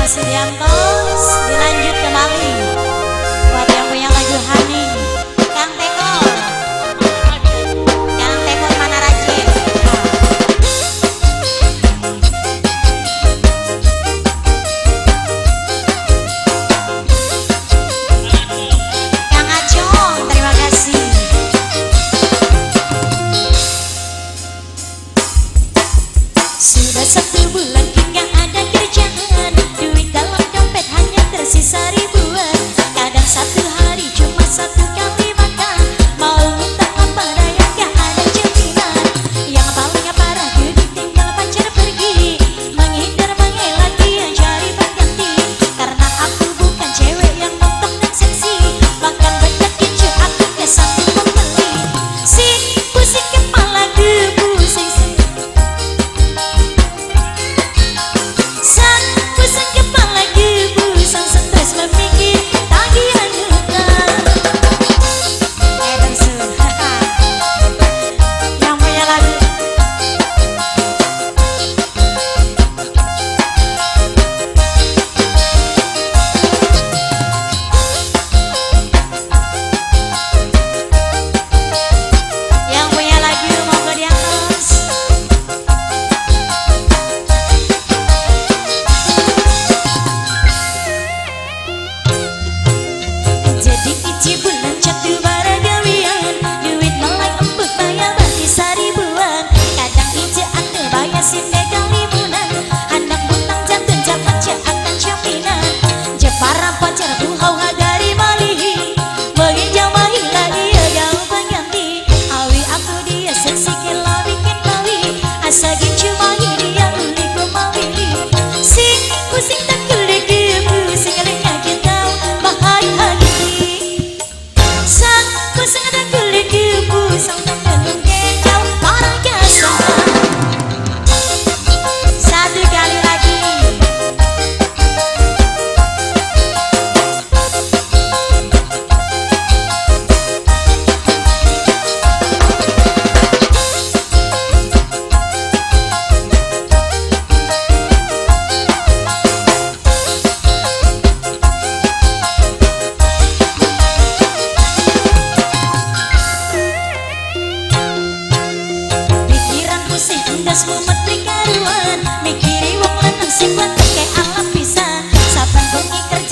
Sudiantos dilanjut kembali buat yang punya lagu Hani Kang Tekor mana Raje Kang Acong terima kasih. Sudah 1 bulan nggak ada kerjaan, duit dalam dompet hanya tersisa ribuan. Kadang 1 hari cuma 1 kali makan, mau minta apa daya gak ada jaminan. Yang paling parah gue ditinggal pacar pergi, menghindar mengelak dia cari pengganti. Karena aku bukan cewek yang montok dan seksi, bahkan banyak keju aku gak sanggup membeli. Si pusing kepala gue pusing pusing kepala gue pusing stres memikir tagihan hutang. Edensun yang punya lagu mau ke di atas. Jadi iji bulan jatuh barang gawian, duit mulai empuk bayar bagi seribuan. Kadang iji ate bayar sinde kalimunan, anak butang jatuh jaman akan jaminan. Jepara pacar buhau dari Bali, menginjau mahila dia jauh pengganti. Awi aku dia seksi kela bikin mawi, asa gitu mahi dia uli kumawili. Sing pusing tak kulik pusing alingnya kita bahaya hati. Sang pusing ada kulit pusing tak belum kecau parah kasar. 1 kali lagi. Pikiran pusing endas mumet prikaruan, mikiri wong lanang sing kuat kayak alam pisan. Saban bengi kerja